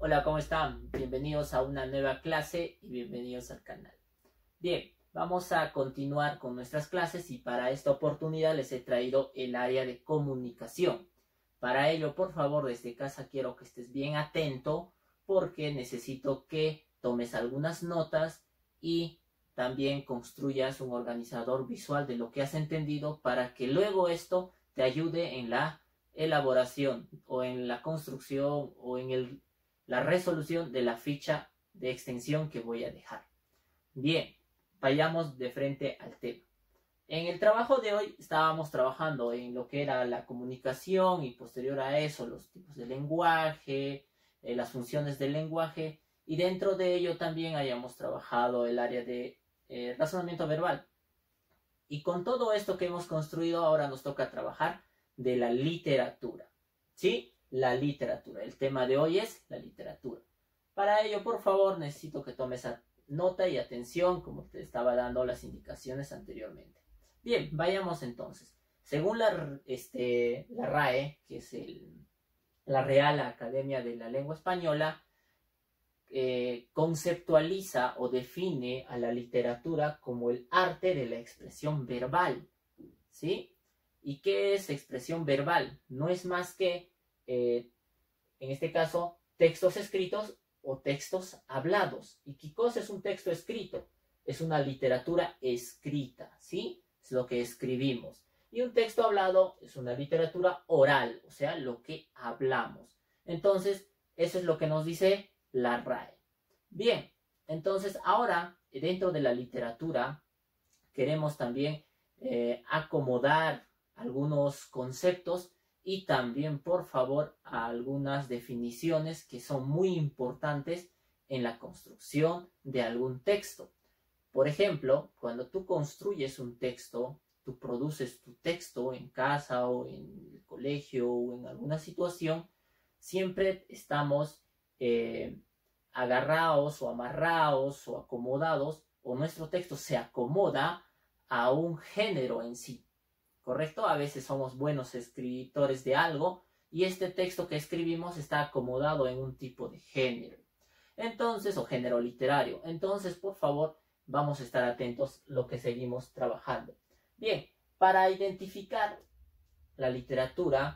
Hola, ¿cómo están? Bienvenidos a una nueva clase y bienvenidos al canal. Bien, vamos a continuar con nuestras clases y para esta oportunidad les he traído el área de comunicación. Para ello, por favor, desde casa quiero que estés bien atento porque necesito que tomes algunas notas y también construyas un organizador visual de lo que has entendido para que luego esto te ayude en la elaboración o en la construcción o en la resolución de la ficha de extensión que voy a dejar. Bien, vayamos de frente al tema. En el trabajo de hoy estábamos trabajando en lo que era la comunicación y posterior a eso los tipos de lenguaje, las funciones del lenguaje y dentro de ello también hayamos trabajado el área de razonamiento verbal. Y con todo esto que hemos construido ahora nos toca trabajar de la literatura. ¿Sí? La literatura. El tema de hoy es la literatura. Para ello, por favor, necesito que tomes nota y atención como te estaba dando las indicaciones anteriormente. Bien, vayamos entonces. Según la RAE, que es la Real Academia de la Lengua Española, conceptualiza o define a la literatura como el arte de la expresión verbal. ¿Sí? ¿Y qué es expresión verbal? No es más que, en este caso, textos escritos o textos hablados. ¿Y qué cosa es un texto escrito? Es una literatura escrita, ¿sí? Es lo que escribimos. Y un texto hablado es una literatura oral, o sea, lo que hablamos. Entonces, eso es lo que nos dice la RAE. Bien, entonces ahora, dentro de la literatura, queremos también acomodar algunos conceptos y también, por favor, algunas definiciones que son muy importantes en la construcción de algún texto. Por ejemplo, cuando tú construyes un texto, tú produces tu texto en casa o en el colegio o en alguna situación, siempre estamos agarrados o amarrados o acomodados, o nuestro texto se acomoda a un género en sí. ¿Correcto? A veces somos buenos escritores de algo y este texto que escribimos está acomodado en un tipo de género. Entonces, o género literario. Entonces, por favor, vamos a estar atentos a lo que seguimos trabajando. Bien, para identificar la literatura,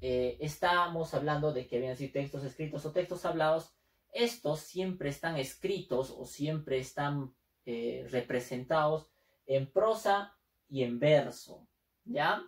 estamos hablando de que vienen textos escritos o textos hablados. Estos siempre están escritos o siempre están representados en prosa y en verso. ¿Ya?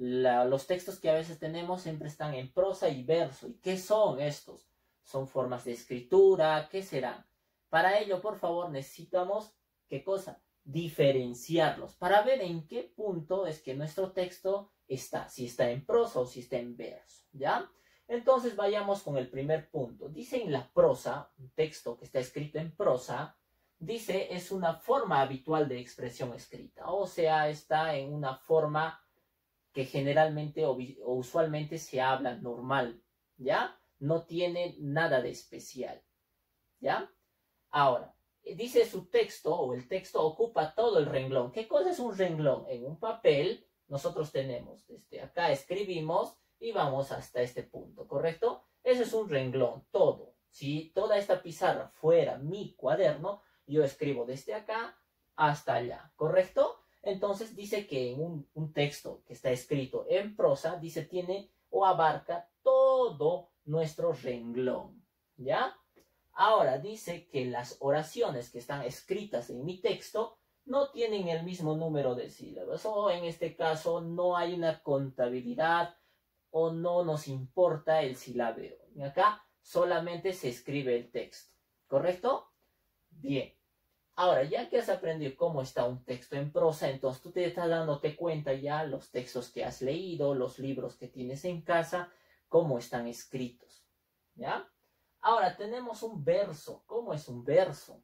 Los textos que a veces tenemos siempre están en prosa y verso. ¿Y qué son estos? ¿Son formas de escritura? ¿Qué serán? Para ello, por favor, necesitamos, ¿qué cosa? Diferenciarlos para ver en qué punto es que nuestro texto está, si está en prosa o si está en verso, ¿ya? Entonces vayamos con el primer punto. Dice en la prosa, un texto que está escrito en prosa, dice es una forma habitual de expresión escrita, o sea, está en una forma que generalmente o usualmente se habla normal, ¿ya? No tiene nada de especial, ¿ya? Ahora, dice su texto o el texto ocupa todo el renglón. ¿Qué cosa es un renglón? En un papel nosotros tenemos, desde acá escribimos y vamos hasta este punto, ¿correcto? Ese es un renglón, todo. Si toda esta pizarra fuera mi cuaderno, yo escribo desde acá hasta allá, ¿correcto? Entonces dice que en un texto que está escrito en prosa, dice tiene o abarca todo nuestro renglón, ¿ya? Ahora dice que las oraciones que están escritas en mi texto no tienen el mismo número de sílabas o en este caso no hay una contabilidad o no nos importa el silabeo. Y acá solamente se escribe el texto, ¿correcto? Bien. Ahora, ya que has aprendido cómo está un texto en prosa, entonces tú te estás dándote cuenta ya los textos que has leído, los libros que tienes en casa, cómo están escritos, ¿ya? Ahora, tenemos un verso. ¿Cómo es un verso?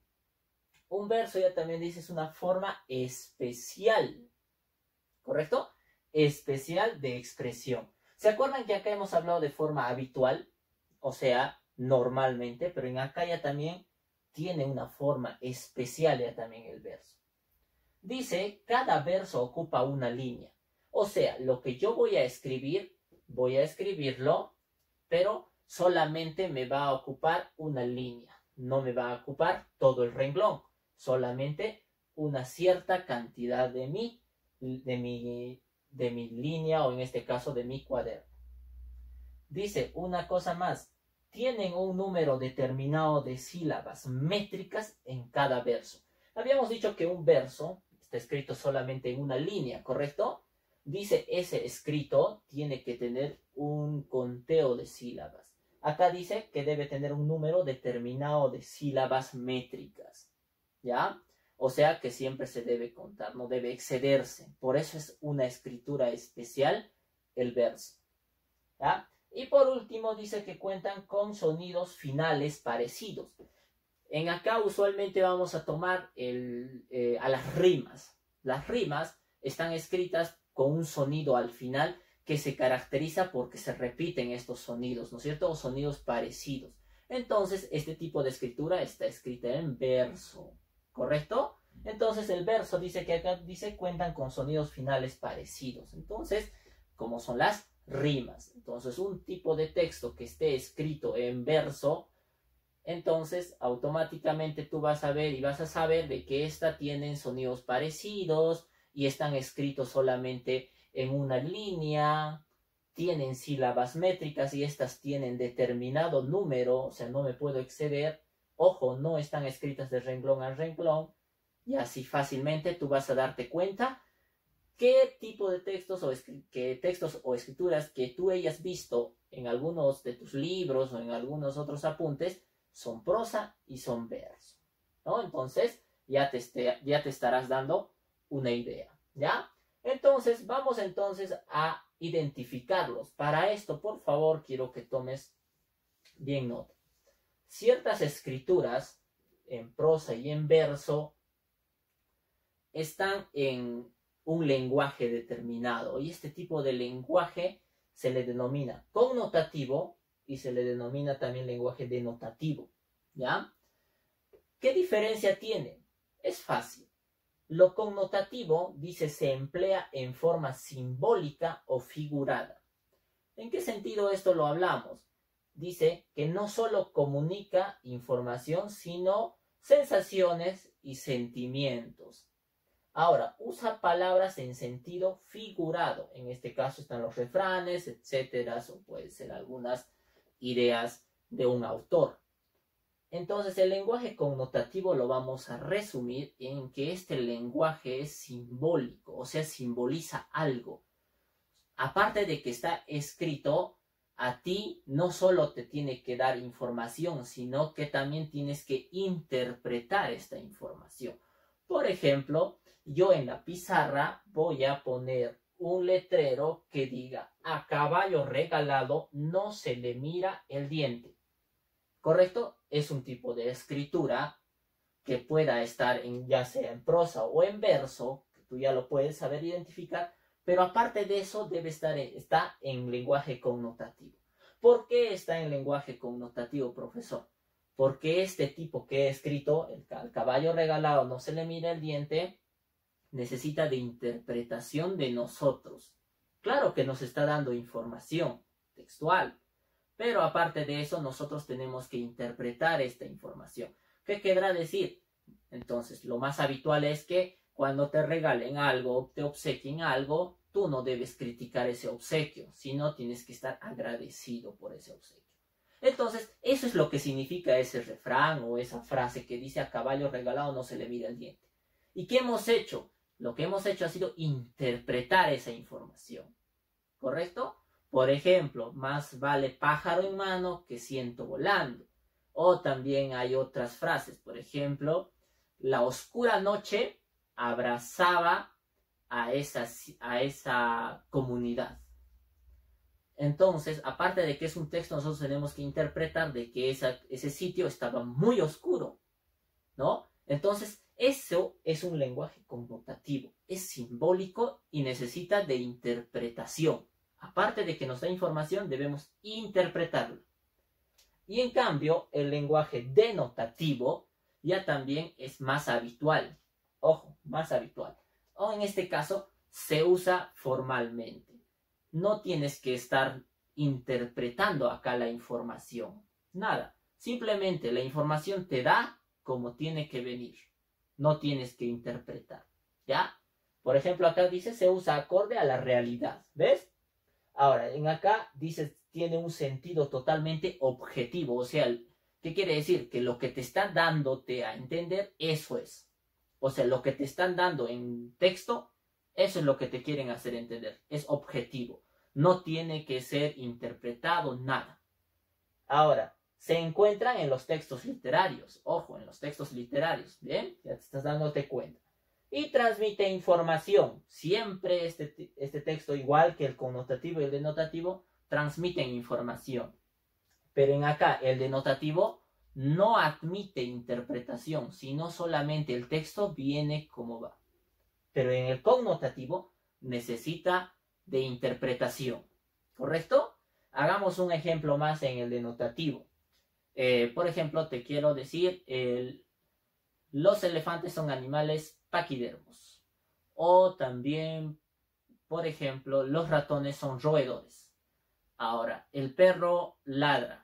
Un verso ya también dice es una forma especial, ¿correcto? Especial de expresión. ¿Se acuerdan que acá hemos hablado de forma habitual? O sea, normalmente, pero en acá ya también tiene una forma especial ya también el verso. Dice, cada verso ocupa una línea. O sea, lo que yo voy a escribirlo, pero solamente me va a ocupar una línea, no me va a ocupar todo el renglón, solamente una cierta cantidad de mi línea, o en este caso de mi cuaderno. Dice una cosa más, tienen un número determinado de sílabas métricas en cada verso. Habíamos dicho que un verso está escrito solamente en una línea, ¿correcto? Dice ese escrito tiene que tener un conteo de sílabas. Acá dice que debe tener un número determinado de sílabas métricas, ¿ya? O sea que siempre se debe contar, no debe excederse. Por eso es una escritura especial el verso, ¿ya? Y por último dice que cuentan con sonidos finales parecidos. En acá usualmente vamos a tomar a las rimas. Las rimas están escritas con un sonido al final que se caracteriza porque se repiten estos sonidos, ¿no es cierto? O sonidos parecidos. Entonces, este tipo de escritura está escrita en verso, ¿correcto? Entonces, el verso dice que acá dice cuentan con sonidos finales parecidos. Entonces, como son las rimas. Entonces, un tipo de texto que esté escrito en verso, entonces automáticamente tú vas a ver y vas a saber de que esta tienen sonidos parecidos y están escritos solamente en una línea, tienen sílabas métricas y estas tienen determinado número, o sea, no me puedo exceder. Ojo, no están escritas de renglón a renglón, y así fácilmente tú vas a darte cuenta qué tipo de textos o escrituras que tú hayas visto en algunos de tus libros o en algunos otros apuntes son prosa y son verso, ¿no? Entonces ya te estarás dando una idea, ¿ya? Entonces vamos entonces a identificarlos. Para esto, por favor, quiero que tomes bien nota. Ciertas escrituras en prosa y en verso están en un lenguaje determinado, y este tipo de lenguaje se le denomina connotativo y se le denomina también lenguaje denotativo, ¿ya? ¿Qué diferencia tiene? Es fácil. Lo connotativo, dice, se emplea en forma simbólica o figurada. ¿En qué sentido esto lo hablamos? Dice que no solo comunica información, sino sensaciones y sentimientos. Ahora, usa palabras en sentido figurado. En este caso están los refranes, etcétera, o puede ser algunas ideas de un autor. Entonces, el lenguaje connotativo lo vamos a resumir en que este lenguaje es simbólico, o sea, simboliza algo. Aparte de que está escrito, a ti no solo te tiene que dar información, sino que también tienes que interpretar esta información. Por ejemplo, yo en la pizarra voy a poner un letrero que diga: a caballo regalado no se le mira el diente. ¿Correcto? Es un tipo de escritura que pueda estar ya sea en prosa o en verso, que tú ya lo puedes saber identificar, pero aparte de eso está en lenguaje connotativo. ¿Por qué está en lenguaje connotativo, profesor? Porque este tipo que he escrito, al caballo regalado no se le mira el diente, necesita de interpretación de nosotros. Claro que nos está dando información textual, pero aparte de eso nosotros tenemos que interpretar esta información. ¿Qué querrá decir? Entonces, lo más habitual es que cuando te regalen algo, te obsequien algo, tú no debes criticar ese obsequio, sino tienes que estar agradecido por ese obsequio. Entonces, eso es lo que significa ese refrán o esa frase que dice: a caballo regalado no se le mira el diente. ¿Y qué hemos hecho? Lo que hemos hecho ha sido interpretar esa información, ¿correcto? Por ejemplo, más vale pájaro en mano que ciento volando. O también hay otras frases, por ejemplo, la oscura noche abrazaba a esa comunidad. Entonces, aparte de que es un texto, nosotros tenemos que interpretar de que ese sitio estaba muy oscuro, ¿no? Entonces, eso es un lenguaje connotativo, es simbólico y necesita de interpretación. Aparte de que nos da información, debemos interpretarlo. Y en cambio, el lenguaje denotativo ya también es más habitual. Ojo, más habitual. O en este caso, se usa formalmente. No tienes que estar interpretando acá la información. Nada. Simplemente la información te da como tiene que venir. No tienes que interpretar. ¿Ya? Por ejemplo, acá dice se usa acorde a la realidad. ¿Ves? Ahora, en acá dice tiene un sentido totalmente objetivo. O sea, ¿qué quiere decir? Que lo que te está dándote a entender, eso es. O sea, lo que te están dando en texto, eso es lo que te quieren hacer entender. Es objetivo. No tiene que ser interpretado nada. Ahora, se encuentran en los textos literarios. Ojo, en los textos literarios. ¿Bien? Ya te estás dándote cuenta. Y transmite información. Siempre este texto, igual que el connotativo y el denotativo, transmiten información. Pero en acá, el denotativo no admite interpretación, sino solamente el texto viene como va. Pero en el connotativo necesita de interpretación. ¿Correcto? Hagamos un ejemplo más en el denotativo. Por ejemplo, te quiero decir, los elefantes son animales paquidermos. O también, por ejemplo, los ratones son roedores. Ahora, el perro ladra.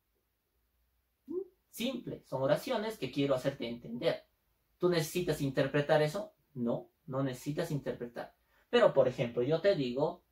Simple, son oraciones que quiero hacerte entender. ¿Tú necesitas interpretar eso? No, no necesitas interpretar. Pero, por ejemplo, yo te digo,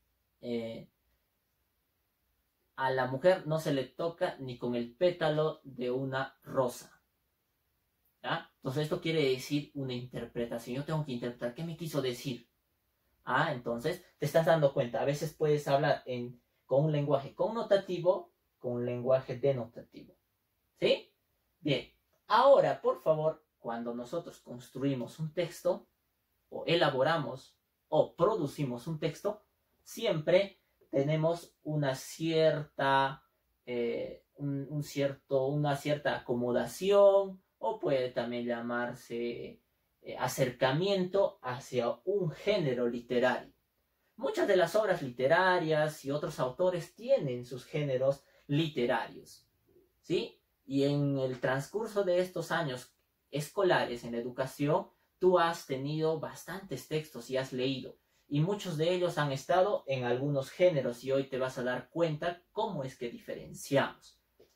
a la mujer no se le toca ni con el pétalo de una rosa. ¿Ah? Entonces esto quiere decir una interpretación. Yo tengo que interpretar. ¿Qué me quiso decir? Entonces te estás dando cuenta. A veces puedes hablar con un lenguaje connotativo, con un lenguaje denotativo. ¿Sí? Bien. Ahora, por favor, cuando nosotros construimos un texto, o elaboramos, o producimos un texto, siempre tenemos una cierta, una cierta acomodación, o puede también llamarse acercamiento hacia un género literario. Muchas de las obras literarias y otros autores tienen sus géneros literarios, ¿sí? Y en el transcurso de estos años escolares en la educación, tú has tenido bastantes textos y has leído, y muchos de ellos han estado en algunos géneros, y hoy te vas a dar cuenta cómo es que diferenciamos.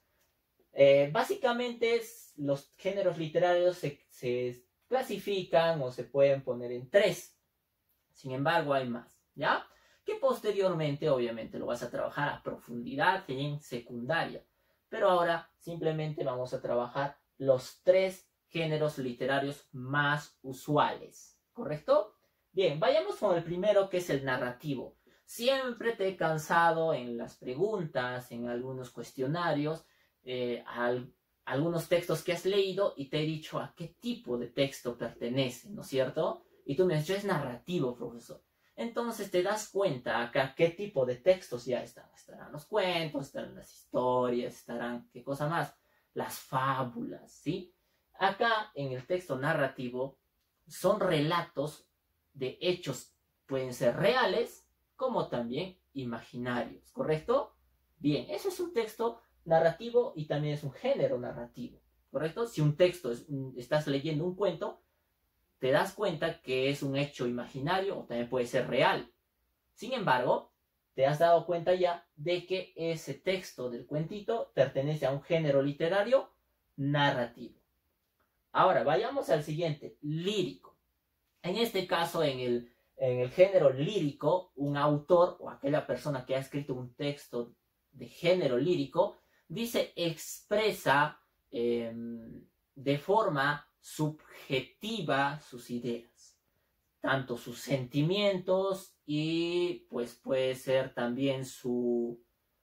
Básicamente los géneros literarios se clasifican o se pueden poner en 3. Sin embargo, hay más, ¿ya? Que posteriormente, obviamente, lo vas a trabajar a profundidad en secundaria. Pero ahora simplemente vamos a trabajar los 3 géneros literarios más usuales, ¿correcto? Bien, vayamos con el primero, que es el narrativo. Siempre te he cansado en las preguntas, en algunos cuestionarios, algunos textos que has leído, y te he dicho a qué tipo de texto pertenece, ¿no es cierto? Y tú me has dicho, es narrativo, profesor. Entonces te das cuenta acá qué tipo de textos ya están. Estarán los cuentos, estarán las historias, estarán, ¿qué cosa más? Las fábulas, ¿sí? Acá en el texto narrativo son relatos de hechos, pueden ser reales como también imaginarios, ¿correcto? Bien, eso es un texto narrativo y también es un género narrativo, ¿correcto? Si un texto estás leyendo un cuento, te das cuenta que es un hecho imaginario o también puede ser real. Sin embargo, te has dado cuenta ya de que ese texto del cuentito pertenece a un género literario narrativo. Ahora, vayamos al siguiente, lírico. En este caso, en el género lírico, un autor o aquella persona que ha escrito un texto de género lírico, expresa de forma subjetiva sus ideas, tanto sus sentimientos y pues puede ser también sus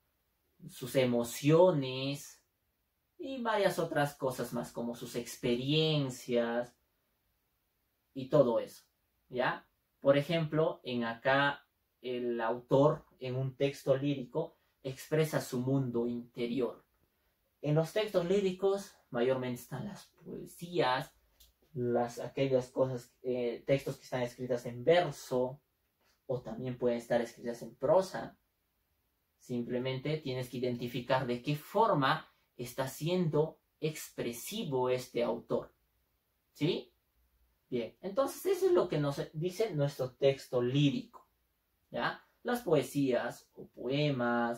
emociones y varias otras cosas más, como sus experiencias y todo eso, ¿ya? Por ejemplo, en acá el autor en un texto lírico expresa su mundo interior. En los textos líricos mayormente están las poesías, aquellas cosas, textos que están escritas en verso, o también pueden estar escritas en prosa. Simplemente tienes que identificar de qué forma está siendo expresivo este autor, ¿sí? Bien, entonces eso es lo que nos dice nuestro texto lírico, ¿ya? Las poesías o poemas,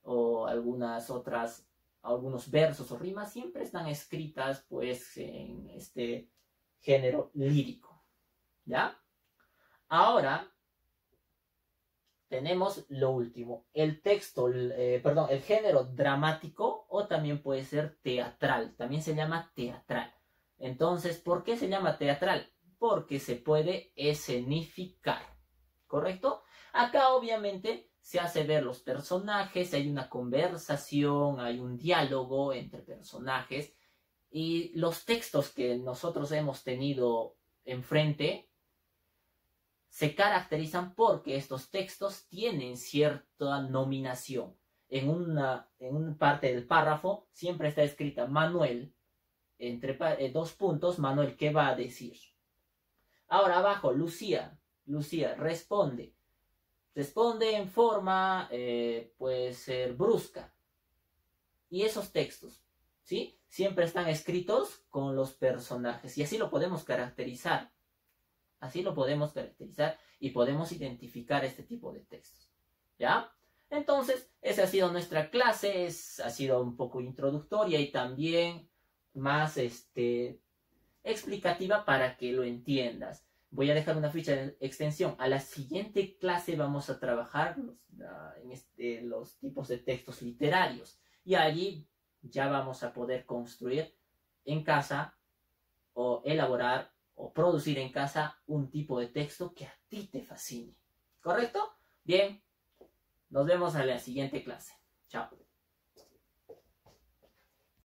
o algunos versos o rimas siempre están escritas pues en este género lírico, ¿ya? Ahora tenemos lo último, el género dramático o también puede ser teatral, también se llama teatral. Entonces, ¿por qué se llama teatral? Porque se puede escenificar, ¿correcto? Acá obviamente se hace ver los personajes, hay una conversación, hay un diálogo entre personajes y los textos que nosotros hemos tenido enfrente se caracterizan porque estos textos tienen cierta nominación. En una parte del párrafo siempre está escrita Manuel, entre dos puntos, Manuel, ¿qué va a decir? Ahora abajo, Lucía responde en forma, puede ser brusca. Y esos textos, ¿sí? Siempre están escritos con los personajes y así lo podemos caracterizar. Así lo podemos caracterizar y podemos identificar este tipo de textos, ¿ya? Entonces, esa ha sido nuestra clase, ha sido un poco introductoria y también más explicativa para que lo entiendas. Voy a dejar una ficha de extensión. A la siguiente clase vamos a trabajar los tipos de textos literarios y allí ya vamos a poder construir en casa o elaborar o producir en casa un tipo de texto que a ti te fascine. ¿Correcto? Bien, nos vemos en la siguiente clase. Chao.